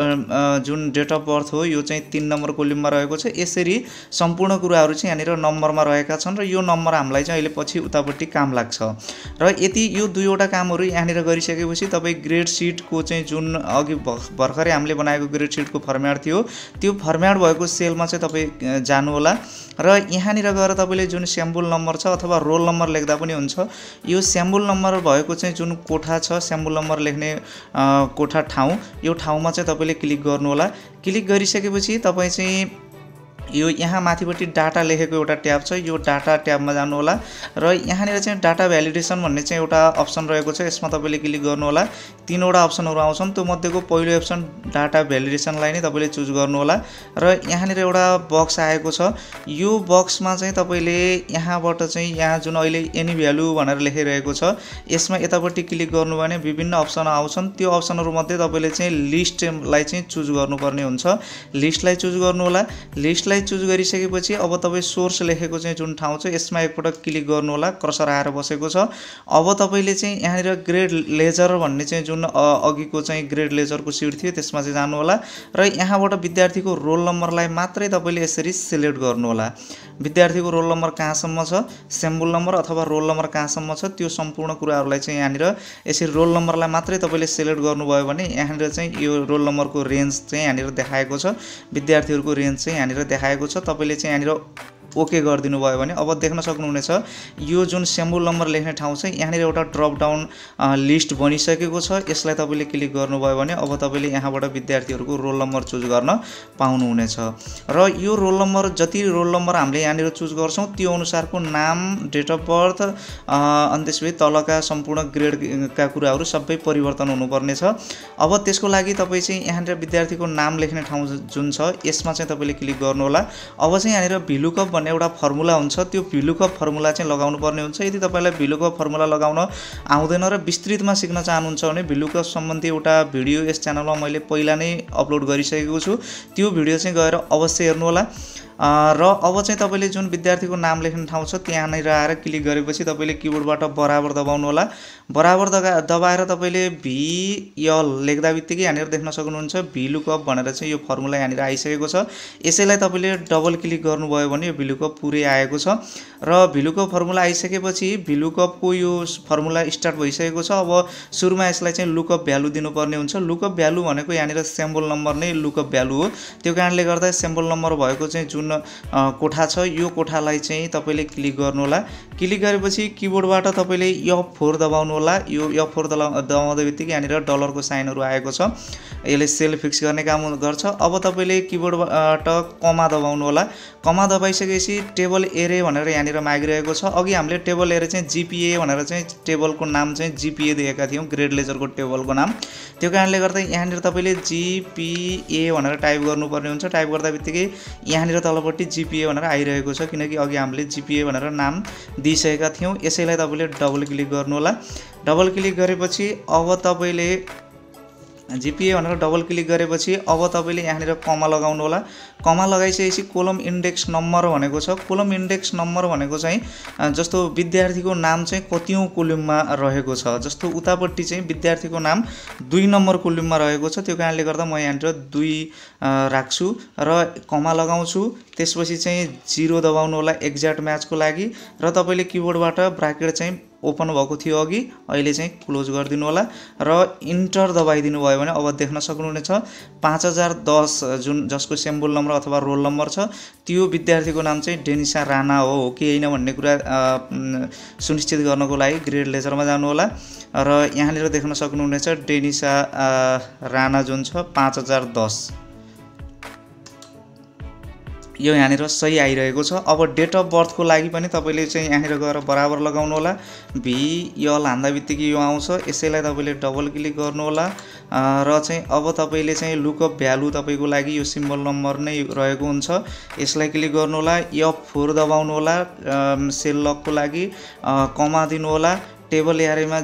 जुन डेट अफ बर्थ हो यो चाहिँ 3 नम्बर कोलममा रहेको छ। यसरी सम्पूर्ण कुराहरू चाहिँ यहाँनिर नम्बरमा रहेका छन् र यो नम्बर हामीलाई चाहिँ अहिले पछि उतापट्टि काम लाग्छ। र यति यो 2 वटा कामहरू यहाँनिर गरिसकेपछि तपाईँ ग्रेड सिटको चाहिँ जुन अघि भर्खरै हामीले बनाएको ग्रेड सिटको फर्म्याट थियो त्यो फर्म्याट भएको सेलमा चाहिँ तपाईँ जानु होला र यहाँनिर गएर तपाईले जुन स्याम्पल नम्बर छ अथवा रोल नम्बर लेख्दा पनि हुन्छ। यो स्याम्पल नम्बर भएको चाहिँ जुन कोठा छ स्याम्पल नम्बर लेख्ने कोठा ठाउँ, यो ठाउँमा चाहिँ तपाईले क्लिक गर्नु होला। क्लिक गरिसकेपछि तपाईँ चाहिँ यो यहाँ माथिपट्टि डाटा लेखेको एउटा ट्याब छ, यो डाटा ट्याबमा जानु होला र यहाँनिर चाहिँ डाटा भ्यालिडेसन भन्ने चाहिँ एउटा अप्सन रहेको छ। यसमा तपाईले क्लिक गर्नु होला। 3 वटा अप्सनहरू आउँछन्, त्यो मध्येको पहिलो अप्सन डाटा भ्यालिडेसनलाई नै तपाईले चुज गर्नु होला र यहाँनिर एउटा बक्स आएको छ। यो बक्समा चाहिँ तपाईले यहाँबाट चाहिँ यहाँ जुन अहिले एनी भ्यालु भनेर लेखिरहेको छ यसमा यतापट्टि क्लिक गर्नु भने विभिन्न अप्सन आउँछन्। त्यो अप्सनहरू मध्ये तपाईले चाहिँ लिस्टलाई चाहिँ चुज गर्नुपर्ने हुन्छ। लिस्टलाई चुज गर्नु होला। लिस्टलाई चुज गरिसकेपछि अब तपाईँ सोर्स लेखेको चाहिँ जुन ठाउँ छ यसमा एकपटक क्लिक गर्नु होला। कर्सर आएर बसेको छ। अब तपाईले चाहिँ यहाँनिर ग्रेड लेजर भन्ने चाहिँ जुन अघिको चाहिँ ग्रेड लेजरको सिट थियो त्यसमा चाहिँ जानु होला र यहाँबाट विद्यार्थीको रोल नम्बरलाई मात्रै तपाईले यसरी सिलेक्ट गर्नु होला। विद्यार्थीको रोल नम्बर कहाँसम्म छ, स्याम्पल नम्बर अथवा रोल नम्बर कहाँसम्म छ त्यो सम्पूर्ण कुराहरूलाई चाहिँ यहाँनिर यसरी रोल नम्बरलाई मात्रै तपाईले सिलेक्ट गर्नुभयो भने यहाँनिर चाहिँ यो रोल नम्बरको रेन्ज चाहिँ यहाँनिर देखाएको छ, विद्यार्थीहरूको रेन्ज चाहिँ यहाँनिर देखाएको छ। तपाईले चाहिँ यहाँनिर ओके गरिदिनु भयो भने अब देख्न सक्नुहुनेछ यो जुन स्याम्पल नम्बर लेख्ने ठाउँ छ यहाँनिर एउटा ड्रप डाउन लिस्ट बनिसकेको छ। यसलाई तपाईले क्लिक गर्नुभयो भने अब तपाईले यहाँबाट विद्यार्थीहरूको रोल नम्बर चुज गर्न पाउनुहुनेछ र यो रोल नम्बर जति रोल नम्बर हामीले यहाँनिर चुज गर्छौं त्यो अनुसारको नाम, डेट अफ बर्थ अनि त्यसपछि तलका सम्पूर्ण ग्रेडका कुराहरू सबै परिवर्तन हुनुपर्ने छ। अब त्यसको लागि तपाईँ चाहिँ यहाँनिर विद्यार्थीको नाम लेख्ने ठाउँ जुन छ यसमा चाहिँ तपाईले क्लिक गर्नु होला। अब चाहिँ यहाँनिर VLOOKUP एउटा फर्मुला हुन्छ, त्यो VLOOKUP फर्मुला चाहिँ लगाउनु पर्ने हुन्छ। यदि तपाईलाई VLOOKUP फर्मुला लगाउन आउँदैन र विस्तृतमा सिक्न चाहनुहुन्छ भने VLOOKUP सम्बन्धी एउटा भिडियो यस च्यानलमा मैले पहिला नै अपलोड गरिसकेको छु, त्यो भिडियो चाहिँ गएर अवश्य हेर्नु होला। र अब चाहिँ तपाईले जुन विद्यार्थीको नाम लेख्ने ठाउँ छ त्यहाँनिर आएर क्लिक गरेपछि तपाईले किबोर्डबाट बराबर दबाउनु होला। बराबर दबाएर तपाईले VL लेख्दा बित्तिकै यहाँनिर देख्न सक्नुहुन्छ VLOOKUP भनेर चाहिँ यो फर्मुला यहाँनिर आइसकेको छ। यसैलाई तपाईले डबल क्लिक गर्नुभयो भने यो VLOOKUP पुरै आएको छ र VLOOKUP फर्मुला आइसकेपछि VLOOKUP को यो फर्मुला स्टार्ट भइसकेको छ। अब सुरुमा यसलाई चाहिँ लुकअप भ्यालु दिनुपर्ने हुन्छ। लुकअप भ्यालु भनेको यहाँनिर स्याम्पल नम्बर नै लुकअप भ्यालु हो। त्यो कारणले गर्दा स्याम्पल नम्बर भएको चाहिँ जुन जुन कोठा छ यो कोठालाई चाहिँ तपाईले क्लिक गर्नु होला। क्लिक गरेपछि किबोर्डबाट तपाईले F4 दबाउनु होला। यो F4 दबाउँदै बित्तिकै यहाँनिर डलरको साइनहरु आएको छ, यसले सेल फिक्स गर्ने काम गर्छ। अब तपाईले किबोर्डबाट कमा दबाउनु होला। कमा दबाइसकेपछि टेबल एरे भनेर यहाँनिर मागिरहेको छ। अघि हामीले टेबल एरे चाहिँ जीपीए भनेर चाहिँ टेबलको नाम चाहिँ जीपीए दिएका थियौं, ग्रेड लेजरको टेबलको नाम। त्यो कारणले गर्दा यहाँनिर तपाईले जीपीए भनेर टाइप गर्नुपर्ने हुन्छ। टाइप गर्दा बित्तिकै यहाँनिर तलपट्टि जीपीए भनेर आइरहेको छ, किनकि अघि हामीले जीपीए भनेर नाम दिइसकेका थियौं। यसैलाई तपाईले डबल क्लिक गर्नु होला। डबल क्लिक गरेपछि अब तपाईले जीपीए भनेर डबल क्लिक गरेपछि अब तपाईले यहाँनिर कमा लगाउनु होला। कमा लगाइसकेपछि कोलम इन्डेक्स नम्बर भनेको छ। कोलम इन्डेक्स नम्बर भनेको चाहिँ जस्तो विद्यार्थीको नाम चाहिँ कतिौं कोलममा रहेको छ, जस्तो उतापट्टि चाहिँ विद्यार्थीको नाम 2 नम्बर कोलममा रहेको छ। त्यो कारणले गर्दा म यहाँनिर 2 राख्छु र कमा लगाउँछु। त्यसपछि चाहिँ 0 दबाउनु होला एक्ज्याक्ट म्याचको लागि र तपाईले किबोर्डबाट ब्राकेट चाहिँ ओपन भएको थियो अघि, अहिले चाहिँ क्लोज गरिदिनु होला र इन्टर दबाइदिनु भयो भने अब देख्न सक्नुहुनेछ 5010 जुन जसको सिम्बल नम्बर अथवा रोल नम्बर छ त्यो विद्यार्थीको नाम चाहिँ डेनिसा राणा हो कि हैन भन्ने कुरा सुनिश्चित गर्नको लागि ग्रेड लेजरमा जानु होला र यहाँनिर देख्न सक्नुहुनेछ डेनिसा राणा जुन छ 5010 यो यहाँनिर सही आइरहेको छ। अब डेट अफ बर्थ को लागि पनि तपाईले चाहिँ यहाँनिर गएर बराबर लगाउनु होला। VL हान्दा बित्तिकै यो आउँछ, यसैलाई तपाईले डबल क्लिक गर्नु होला र चाहिँ अब तपाईले चाहिँ लुकअप भ्यालु तपाईको लागि यो सिम्बल नम्बर नै रहेको हुन्छ। यसलाई क्लिक गर्नु होला, F4 दबाउनु होला सेल लकको लागि, कमा दिनु होला, टेबल एरेमा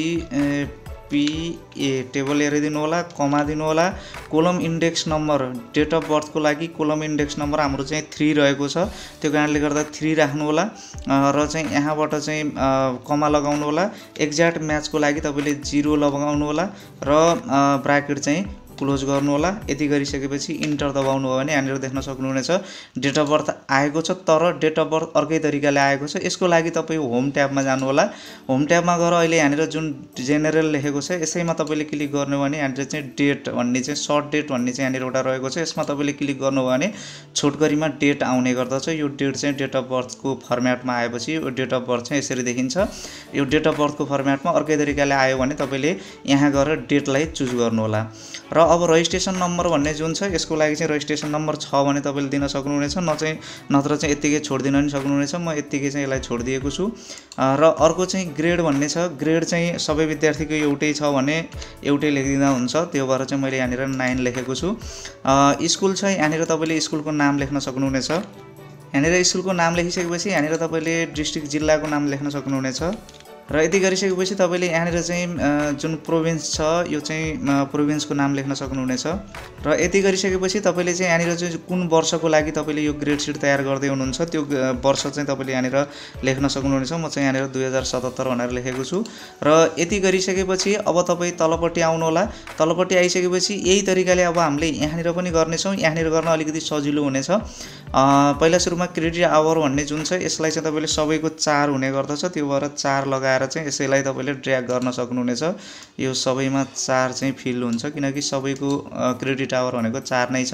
GPA टेबल एरे दिनु होला, कमा दिनु होला, column index number date of birth को लागि कोलम इन्डेक्स नम्बर हाम्रो चाहिँ 3 रहेको छ। त्यो कारणले गर्दा 3 राख्नु होला र चाहिँ यहाँबाट चाहिँ कमा लगाउनु होला। एक्ज्याक्ट म्याचको लागि तपाईले 0 लगाउनु होला र ब्राकेट चाहिँ क्लोज गर्नु होला। यति गरिसकेपछि इन्टर दबाउनु हो भने यहाँनिर देख्न सक्नुहुनेछ डेट अफ बर्थ आएको छ, तर डेट अफ बर्थ अर्कै तरिकाले आएको छ। यसको लागि तपाई होम ट्याबमा जानु होला। होम ट्याबमा गएर अहिले यहाँनिर जुन जेनेरल लेखेको छ यसैमा तपाईले क्लिक गर्नु भने यहाँनिर चाहिँ डेट भन्ने चाहिँ सर्ट डेट भन्ने चाहिँ यहाँनिर एउटा रहेको छ। यसमा तपाईले क्लिक गर्नु भने छोटकरीमा डेट आउने गर्दछ। यो डेट चाहिँ डेट अफ बर्थको फर्म्याटमा आएपछि यो डेट अफ बर्थ चाहिँ यसरी देखिन्छ। यो डेट अफ बर्थको फर्म्याटमा अर्कै तरिकाले आयो भने तपाईले यहाँ गएर डेटलाई चुज गर्नु होला। र अब रजिस्ट्रेसन नम्बर भन्ने जुन छ यसको लागि चाहिँ रजिस्ट्रेसन नम्बर छ भने तपाईले दिन सक्नुहुनेछ, नत्र चाहिँ यतिकै छोड्दिन पनि सक्नुहुनेछ। म यतिकै चाहिँ यसलाई छोडिदिएको छु। र अर्को चाहिँ ग्रेड भन्ने छ। ग्रेड चाहिँ सबै विद्यार्थीको एउटै छ भने एउटै लेखिदिँदा हुन्छ, त्यो भएर चाहिँ मैले यहाँनिर 9 लेखेको छु। स्कुल छ, यहाँनिर तपाईले स्कुलको नाम लेख्न सक्नुहुनेछ। यहाँनिर स्कुलको नाम लेखिसकेपछि यहाँनिर तपाईले डिस्ट्रिक्ट जिल्लाको नाम लेख्न सक्नुहुनेछ र यति गरिसकेपछि तपाईले यहाँनिर चाहिँ जुन प्रोभिन्स छ यो चाहिँ प्रोभिन्सको नाम लेख्न सक्नुहुनेछ र यति गरिसकेपछि तपाईले चाहिँ यहाँनिर चाहिँ कुन वर्षको लागि तपाईले यो ग्रेड सिट तयार गर्दै हुनुहुन्छ त्यो वर्ष चाहिँ तपाईले यहाँनिर लेख्न सक्नुहुनेछ। म चाहिँ यहाँनिर 2077 भनेर लेखेको छु र यति गरिसकेपछि अब तपाई तलपट्टि आउनु होला। तलपट्टि आइसकेपछि यही तरिकाले अब हामीले यहाँनिर पनि गर्नेछौँ। यहाँनिर गर्न अलिकति सजिलो हुनेछ। पहिला सुरुमा क्रेडिट आवर भन्ने जुन छ यसलाई चाहिँ तपाईले सबैको 4 हुने गर्दछ, त्यो भएर 4 लगाएर चाहिँ यसैलाई तपाईले ड्र्याग गर्न सक्नुहुनेछ। यो सबैमा 4 चाहिँ फिल हुन्छ किनकि सबैको क्रेडिट आवर भनेको 4 नै छ।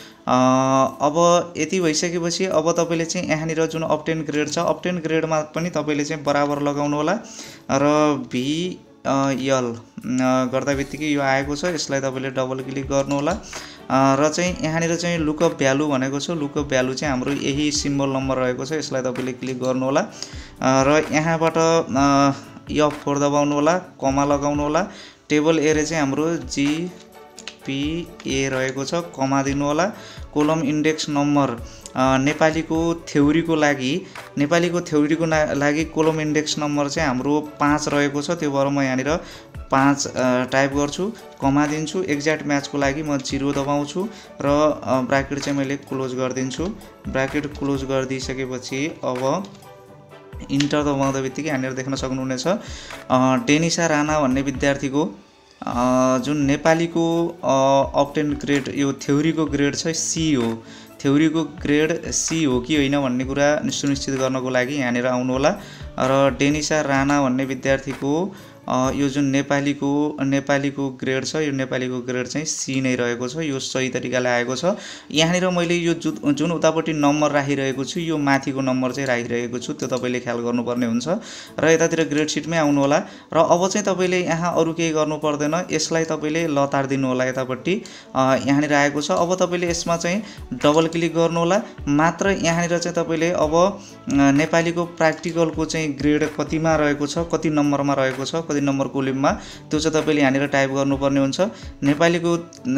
अब यति भइसकेपछि अब तपाईले चाहिँ यहाँनिर जुन अब्टेन ग्रेड छ अब्टेन ग्रेडमा पनि तपाईले चाहिँ बराबर लगाउनु होला र VL गर्दा बित्तिकै यो आएको छ, यसलाई तपाईले डबल क्लिक गर्नु होला र चाहिँ यहाँनिर चाहिँ लुकअप भ्यालु भनेको छ। लुकअप भ्यालु चाहिँ हाम्रो यही सिम्बल नम्बर रहेको छ, यसलाई तपाईले क्लिक गर्नु होला र यहाँबाट F4 दबाउनु होला, कमा लगाउनु होला। टेबल एरे चाहिँ हाम्रो GPA रहेको छ, कमा दिनु होला। कोलम इन्डेक्स नम्बर नेपालीको थ्योरीको लागि कोलम इन्डेक्स नम्बर चाहिँ हाम्रो 5 रहेको छ, त्यो भएर म यहाँनिर 5 टाइप गर्छु, कमा दिन्छु। एक्ज्याक्ट म्याचको लागि म 0 दबाउँछु र ब्राकेट चाहिँ मैले क्लोज गरिदिन्छु। ब्राकेट क्लोज गरिदिइसकेपछि अब इन्टर दबाउँदा बित्तिकै यहाँनिर देख्न सक्नुहुनेछ डेनिसा राणा भन्ने विद्यार्थीको जुन नेपालीको अब्टेन ग्रेड यो थ्योरीको ग्रेड छ C हो। थ्योरीको ग्रेड C हो कि होइन भन्ने कुरा सुनिश्चित गर्नको लागि यहाँनिर आउनु होला र डेनिसा राणा भन्ने विद्यार्थीको यो जुन नेपालीको ग्रेड छ यो नेपालीको ग्रेड चाहिँ सी नै रहेको छ। यो सही तरिकाले आएको छ। यहाँनिर मैले यो जुन उतापट्टि नम्बर राखिरहेको छु यो माथिको नम्बर चाहिँ राखिरहेको छु, त्यो तपाईँले ख्याल गर्नुपर्ने हुन्छ र यतातिर ग्रेड सिटमै आउनु होला र अब चाहिँ तपाईँले यहाँ अरू केही गर्नु पर्दैन। यसलाई तपाईँले लतार दिनु होला यतापट्टि यहाँनिर आएको छ। अब तपाईँले यसमा चाहिँ डबल क्लिक गर्नु होला मात्र। यहाँनिर चाहिँ तपाईँले अब नेपालीको प्र्याक्टिकलको चाहिँ ग्रेड कतिमा रहेको छ, कति नम्बरमा रहेको छ, कति नम्बर कोलममा, त्यो चाहिँ तपाईँले यहाँनिर टाइप गर्नुपर्ने हुन्छ। नेपालीको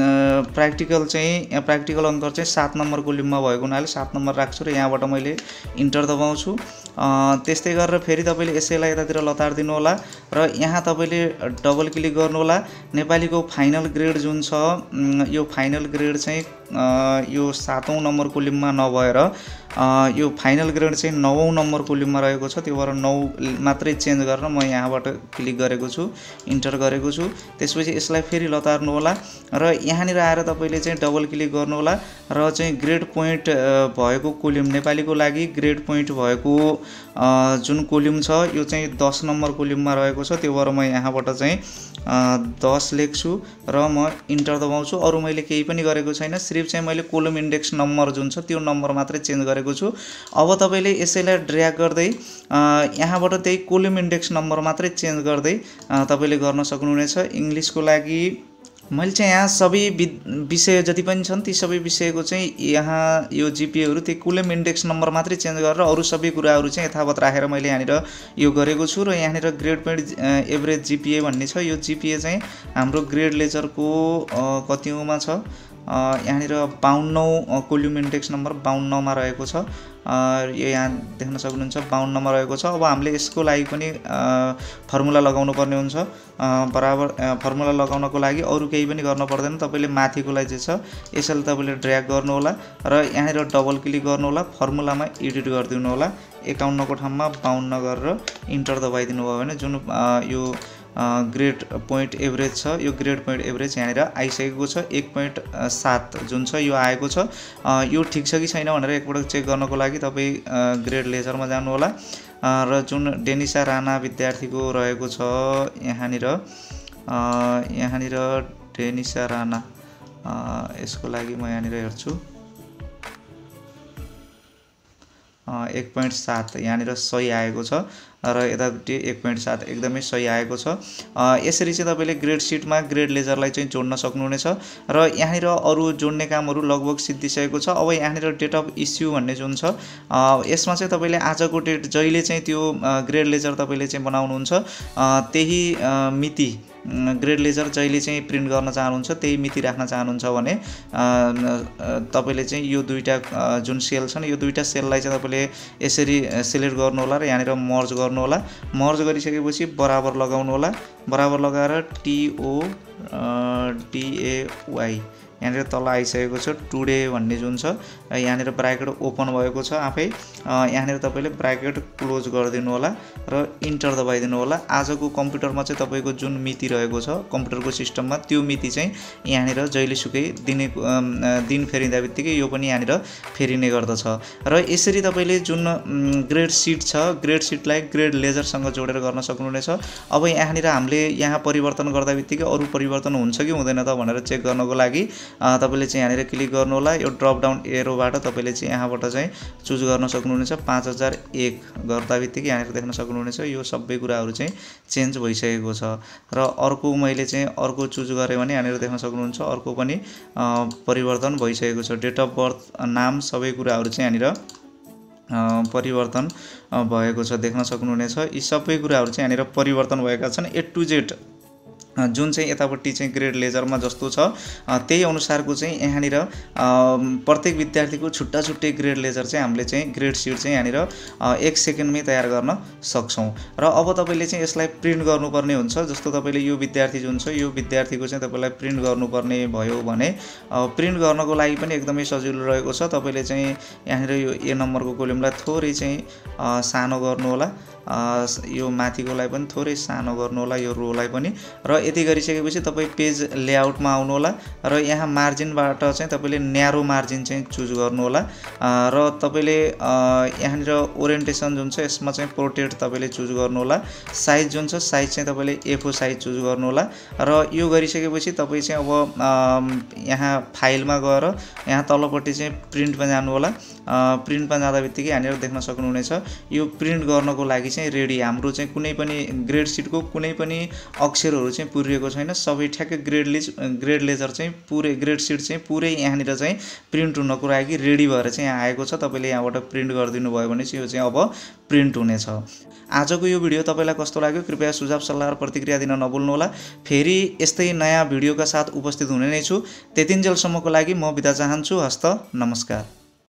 प्र्याक्टिकल अङ्क चाहिँ 7 नम्बर कोलममा भएको हुनाले 7 नम्बर राख्छु र यहाँबाट मैले इन्टर दबाउँछु। त्यस्तै गरेर फेरि तपाईँले यसैलाई यतातिर लतार दिनु होला र यहाँ तपाईँले डबल क्लिक गर्नु होला। नेपालीको फाइनल ग्रेड जुन छ यो फाइनल ग्रेड चाहिँ यो 7औं नम्बर कोलममा नभएर यो फाइनल ग्रेड चाहिँ 9औं नम्बर कोलममा रहेको छ। त्यो भएर 9 मात्रै चेन्ज गरेर म यहाँबाट क्लिक गरेको छु, इन्टर गरेको छु। त्यसपछि यसलाई फेरि लतार्नु होला र यहाँनिर आएर तपाईँले चाहिँ डबल क्लिक गर्नु होला र चाहिँ ग्रेड पोइन्ट भएको कोलम नेपालीको लागि ग्रेड पोइन्ट भएको जुन कोलम छ यो चाहिँ 10 नम्बर कोलममा रहेको छ। त्यो भएर म यहाँबाट चाहिँ 10 लेख्छु र म इन्टर दबाउँछु। अरू मैले केही पनि गरेको छैन, सिर्फ चाहिँ मैले कोलम इन्डेक्स नम्बर जुन छ त्यो नम्बर मात्रै चेन्ज गरेको छु। अब तपाईँले यसैलाई ड्र्याग गर्दै यहाँबाट त्यही कोलम इन्डेक्स नम्बर मात्रै चेन्ज गर्दै तपाईँले गर्न सक्नुहुनेछ। इङ्ग्लिसको लागि मैले चाहिँ यहाँ सबै विषय जति पनि छन् ती सबै विषयको चाहिँ यहाँ यो जिपिएहरू त्यही कोलम इन्डेक्स नम्बर मात्रै चेन्ज गरेर अरू सबै कुराहरू चाहिँ यथावत राखेर मैले यहाँनिर यो गरेको छु। र यहाँनिर ग्रेड पोइन्ट एभरेज जिपिए भन्ने छ। यो जिपिए चाहिँ हाम्रो ग्रेड लेजरको कतिौँमा छ, यहाँनिर 52औं कोलम इन्डेक्स नम्बर 52मा रहेको छ। यो यहाँ देख्न सक्नुहुन्छ 52मा रहेको छ। अब हामीले यसको लागि पनि फर्मुला लगाउनु पर्ने हुन्छ। बराबर फर्मुला लगाउनको लागि अरू केही पनि गर्न पर्दैन, तपाईँले माथिकोलाई जे छ यसैले तपाईँले ड्र्याग गर्नु होला र यहाँनिर डबल क्लिक गर्नु होला, फर्मुलामा एडिट गरिदिनु होला। 51 को ठाउँमा 52 गरेर इन्टर दबाइदिनु भयो भने जुन यो ग्रेड पोइन्ट एभरेज छ यो ग्रेड पोइन्ट एभरेज यहाँनिर आइसकेको छ। 1.7 जुन छ यो आएको छ। यो ठिक छ कि छैन भनेर एकपटक चेक गर्नको लागि तपाईँ ग्रेड लेजरमा जानु होला र जुन डेनिसा राणा विद्यार्थीको रहेको छ यहाँनिर डेनिसा राणा यसको लागि म यहाँनिर हेर्छु 1.7 यहाँनिर सही आएको छ र यतापट्टि 1.7 एकदमै सही आएको छ। यसरी चाहिँ तपाईँले ग्रेड सिटमा ग्रेड लेजरलाई चाहिँ जोड्न सक्नुहुनेछ र यहाँनिर अरू जोड्ने कामहरू लगभग सिद्धिसकेको छ। अब यहाँनिर डेट अफ इस्यु भन्ने जुन छ यसमा चाहिँ तपाईँले आजको डेट जहिले चाहिँ त्यो ग्रेड लेजर तपाईँले चाहिँ बनाउनुहुन्छ त्यही मिति ग्रेड लेजर जहिले चाहिँ प्रिन्ट गर्न चाहनुहुन्छ त्यही मिति राख्न चाहनुहुन्छ भने तपाईँले चाहिँ यो दुईटा जुन सेल छन् यो दुईटा सेललाई चाहिँ तपाईँले यसरी सिलेक्ट गर्नु होला र यहाँनिर मर्ज गर्नु होला। मर्ज गरिसकेपछि बराबर लगाउनु होला। बराबर लगाएर TODAY यहाँनिर तल आइसकेको छ टुडे भन्ने जुन छ यहाँनिर ब्राकेट ओपन भएको छ आफै। यहाँनिर तपाईँले ब्राकेट क्लोज गरिदिनु होला र इन्टर दबाइदिनु होला। आजको कम्प्युटरमा चाहिँ तपाईँको जुन मिति रहेको छ कम्प्युटरको सिस्टममा त्यो मिति चाहिँ यहाँनिर जहिलेसुकै दिन फेरिँदा बित्तिकै यो पनि यहाँनिर फेरिने गर्दछ। र यसरी तपाईँले जुन ग्रेड सिट छ ग्रेड सिटलाई ग्रेड लेजरसँग जोडेर गर्न सक्नुहुनेछ। अब यहाँनिर हामीले यहाँ परिवर्तन गर्दा बित्तिकै अरू परिवर्तन हुन्छ कि हुँदैन त भनेर चेक गर्नको लागि तपाईले चाहिँ यहाँनिर क्लिक गर्नु होला। यो ड्रप डाउन एरोबाट तपाईले चाहिँ यहाँबाट चाहिँ चुज गर्न सक्नुहुनेछ 5001 गर्दा बित्तिकै यहाँनिर देख्न सक्नुहुनेछ यो सबै कुराहरू चाहिँ चेन्ज भइसकेको छ। र अर्को मैले चाहिँ अर्को चुज गरेँ भने यहाँनिर देख्न सक्नुहुन्छ अर्को पनि परिवर्तन भइसकेको छ। डेट अफ बर्थ नाम सबै कुराहरू चाहिँ यहाँनिर परिवर्तन भएको छ देख्न सक्नुहुनेछ। यी सबै कुराहरू चाहिँ यहाँनिर परिवर्तन भएका छन्। A to Z जुन चाहिँ यतापट्टि चाहिँ ग्रेड लेजरमा जस्तो छ त्यही अनुसारको चाहिँ यहाँनिर प्रत्येक विद्यार्थीको छुट्टा छुट्टै ग्रेड लेजर चाहिँ हामीले चाहिँ ग्रेड सिट चाहिँ यहाँनिर 1 सेकेन्डमै तयार गर्न सक्छौँ। र अब तपाईँले चाहिँ यसलाई प्रिन्ट गर्नुपर्ने हुन्छ। जस्तो तपाईँले यो विद्यार्थी जुन छ यो विद्यार्थीको चाहिँ तपाईँलाई प्रिन्ट गर्नुपर्ने भयो भने प्रिन्ट गर्नको लागि पनि एकदमै सजिलो रहेको छ। तपाईँले चाहिँ यहाँनिर यो A नम्बरको कोलमलाई थोरै चाहिँ सानो गर्नु होला यो माथिकोलाई पनि थोरै सानो गर्नु होला, यो रोलाई पनि। र यति गरिसकेपछि तपाईँ पेज लेआउटमा आउनु होला र यहाँ मार्जिनबाट चाहिँ तपाईँले न्यारो मार्जिन चाहिँ चुज गर्नु होला र तपाईँले यहाँनिर ओरिएन्टेसन जुन छ यसमा चाहिँ पोर्ट्रेट तपाईँले चुज गर्नु होला। साइज जुन छ साइज चाहिँ तपाईँले A4 साइज चुज गर्नु होला र यो गरिसकेपछि तपाईँ चाहिँ अब यहाँ फाइलमा गएर यहाँ तलपट्टि चाहिँ प्रिन्टमा जानु होला। प्रिन्टमा जाँदा बित्तिकै यहाँनिर देख्न सक्नुहुनेछ यो प्रिन्ट गर्नको लागि चाहिँ रेडी। हाम्रो चाहिँ कुनै पनि ग्रेड सिटको कुनै पनि अक्षरहरू चाहिँ पुरिएको छैन, सबै ठ्याक्कै ग्रेड लेजर चाहिँ पुरै ग्रेड सिट चाहिँ पुरै यहाँनिर चाहिँ प्रिन्ट हुनको लागि रेडी भएर चाहिँ यहाँ आएको छ। तपाईँले यहाँबाट प्रिन्ट गरिदिनु भयो भने चाहिँ यो चाहिँ अब प्रिन्ट हुनेछ। आजको यो भिडियो तपाईँलाई कस्तो लाग्यो कृपया सुझाव सल्लाह र प्रतिक्रिया दिन नभुल्नुहोला। फेरि यस्तै नयाँ भिडियोका साथ उपस्थित हुने नै छु। त्यतिन्जेलसम्मको लागि म बिदा चाहन्छु। हस्त नमस्कार।